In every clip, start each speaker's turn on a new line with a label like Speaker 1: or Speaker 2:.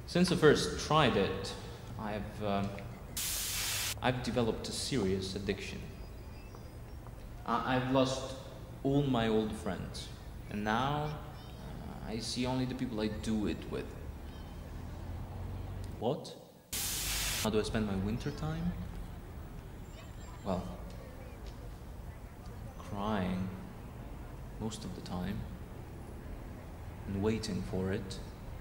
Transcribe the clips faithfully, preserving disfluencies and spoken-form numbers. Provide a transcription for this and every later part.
Speaker 1: Since I first tried it, I've, um, I've developed a serious addiction. I I've lost all my old friends, and now uh, I see only the people I do it with. What? How do I spend my winter time? Well, crying most of the time and waiting for it.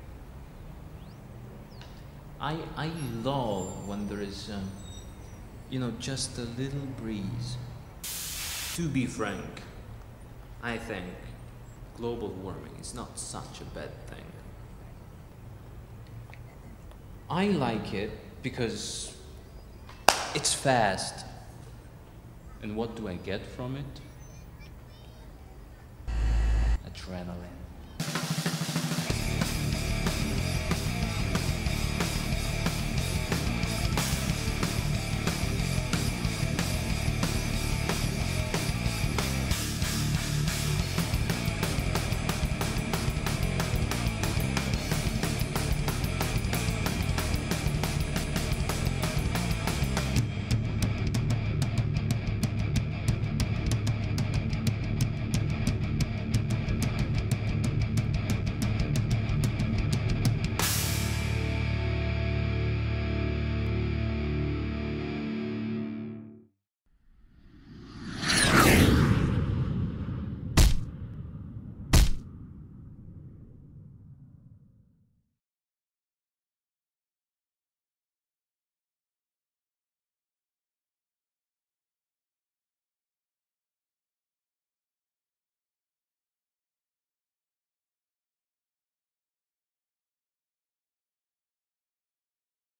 Speaker 1: I, I love when there is, um, you know, just a little breeze. To be frank, I think global warming is not such a bad thing. I like it because it's fast. And what do I get from it? Adrenaline.